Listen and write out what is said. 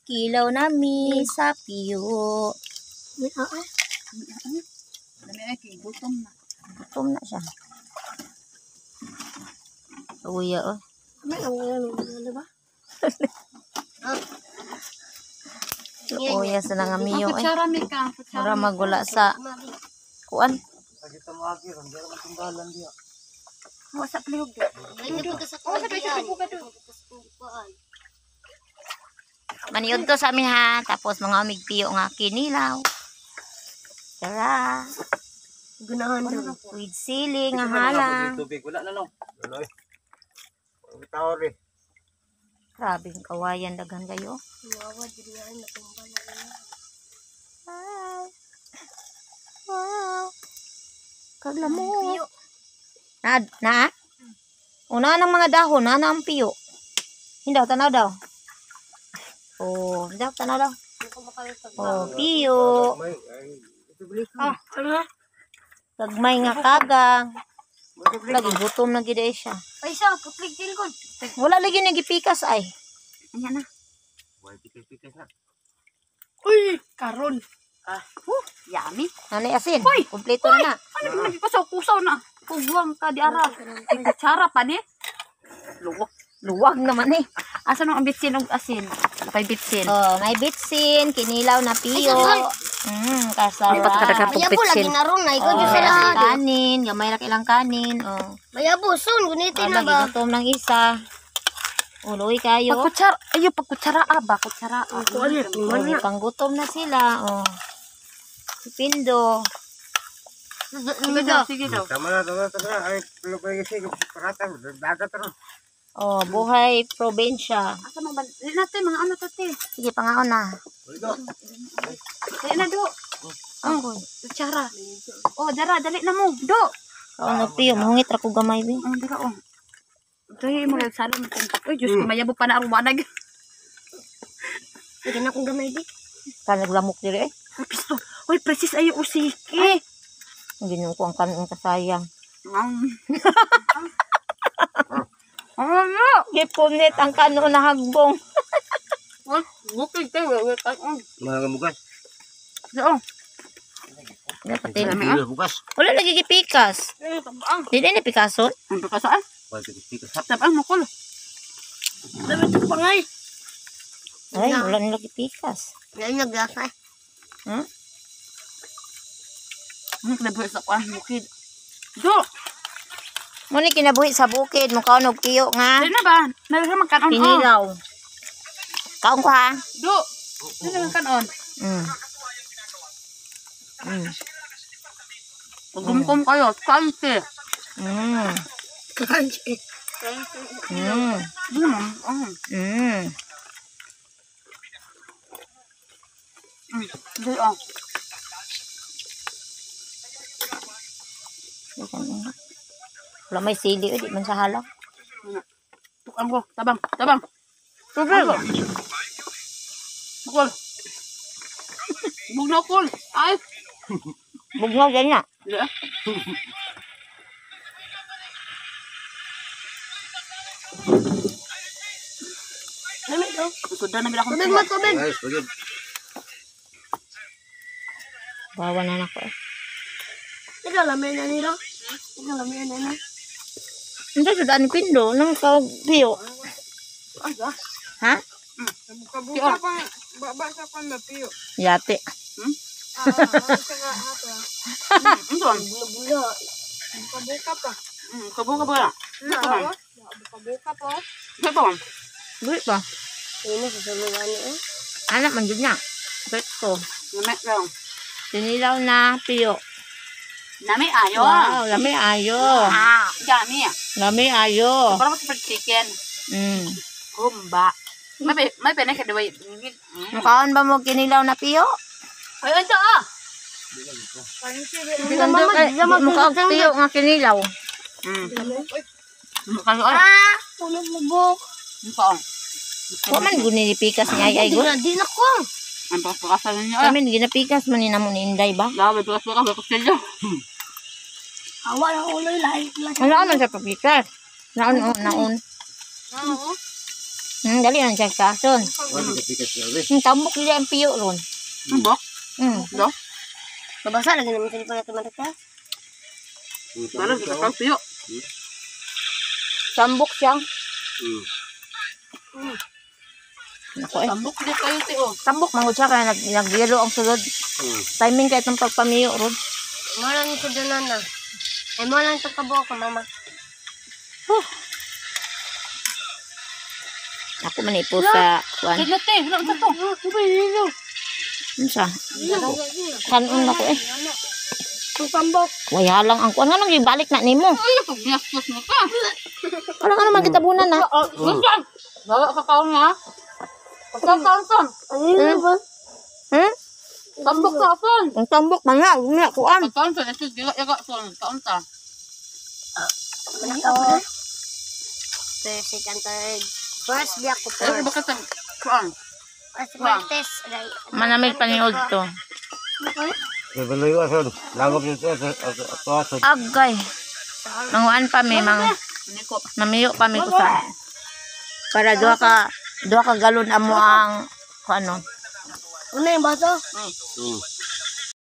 kilaw na mi sa piyo. Gutom na siya. Uya, oh. Uya sa nga miyo, eh. Mura magula sa kuan. Maniod to sa amin ha. Tapos mga umigpiyo nga kinilaw. Tara. Gunahan daw. With sili nga halang. Wala na no. Grabing kawayan daghan kayo. Hi. Wow. Kagla mo. Na? Una ng mga dahon, na ang piyo. Hindi daw, tanaw daw. Oh, hindi daw, tanaw daw. Oh, piyo. Gagmay nga kagang. Lagi gutom na gid siya. Ay, sa putlig din ko. Wala lagi nagipikas ay. Anya na. Pikas na. Uy, karon. Yummy. Ano asin? Uy! Kompleto na. Ano nagpasaw-kusaw na? Pugwang ka di ara. Ay, kutsara pa ni. Luwag naman eh. Asa nang bitsin og asin? Pay bitsin. Oh, may bitsin, kinilaw na piyo. Kasarap. Dapat kada Maya po lagi narong na ikaw Oh, sa lahat. kanin, gamay lang ilang kanin. Oh. Maya po son gunitin na Lagi ba? gutom ng isa. Uloy kayo. Pagkutsara, ayo pagkutsara ba? Kutsara. Oh, panggutom na sila. Oh. Si Pindo. Sige daw, sige daw. Tama na. Ay, lupay kasi parata. Dagat ron. Oh, buhay probinsya. Asa man ba? Dili natin mga ano to te. Sige, pangaon na. Dili na do. Ako. Kutsara. Oh, dara dali na mo. Do. Kaon na piyo, mahungit ra ko gamay bi. Oh, dira oh. Dili mo lang salo mo tinta. Uy, Diyos ko mayabo pa na arumanag. Sige na akong gamay di. Kanaglamok diri eh. Uy, pisto. Uy, precis ayo usiki. Ginoo ko ang kanon kasayang. Ano? Gipunit ang kanon na hagbong. Uy, bukid kayo. Uy, Mga bukas. do. Dapat Bukas. wala lagi gipikas. Tabang. Dili ni pikason. Ang saan? Pikas. Tabang mo ko. Dami ito pangay. Ay, wala nila gipikas. Yan naglasa. Kinabuhi sa kwan, bukid. Do. Muni kinabuhi sa bukid, mukha og piyo nga. Dili na ba? Nalasa magkanon. Kinilaw. Kaon ko ha. Do. Dili na magkanon. Gumkom kayo. Kante. Kansi. Do. Oh. Wala may sili, di man sa halang. Tukang ko. Tabang. Tabang. Tabang. Bukol. Bugnaw kol. Ay. Bugnaw dyan na. Yeah. Dami daw. Sudan na bila akong Tubig mo, tubig. Ay, pagod. Bawa na ako eh. Ito lamay na nila. Ito lamay na nila. Hindi, sudan ni Pindo. Nang kawag piyo. Ay, ga. Ha? Piyo. Yate. Ito ang. Bula-bula. Kabuka ba? Kabuka po. Ito ang. Bulit ba? Ini sa saluran eh. Anak man dyan na. Bet ko. Namek lang. Sinilaw na piyo. Nami ayo. Wow, lami ayo. Ah, dami ah. Lami ayo. Parang sa chicken. Humba. May pena ka daway. Mukhaon ba mo kinilaw na piyo? Ay, ito ah. Mukha og piyo nga kinilaw. Kaso ay. Punog lubok. Ito ang. Wa man gunipikas ni ay go. Di na ko. Ang pagkakasan niya. Kami ginapikas man ni namo ni Inday ba? Labi pagkakasan ka kustilyo. Awa na uloy lahi. Wala man sa papikas. Naon. Dali lang siya kason. Wala pikas na rin. Tambok nila ang piyo ron. Bok? Do? Babasa lagi naman sa lipan natin marita. Parang sa kalpiyo. Tambok siya. Ako eh. Tambok di kayo tiyo. Tambok mangod siya kaya nag-yelo ang sulod. Timing kahit ng pagpamiyo ron. Mo lang sa dunan na. Ay mo lang itong kabuo ko, mama. Ako manipo sa kuan. Sige te, wala ka to. Ano siya? Kanon ako eh. Ang tambok. Waya lang ang kuan. Anong ibalik na nimo? Ay, pag-gastos mo ka. Ano naman kita bunan na? Gusto. Bawa ka kaon nga. Pagkakaon. Ano yun ba? Tambok ka son. Ang tambok man na. Una kuan. Pagkaon son, ito yaga son. Kaon ta. Ito. Second, third. First, biyak ko Ay, first. baka sa kaon. First, martes. Manamig paniod to. Nabaloy ason. Langop nito ato ason. Agay. Manguan pa may Niko. namiyo pa may kusa. Para duha ka galon amo ang ano. Una yung baso. Hmm.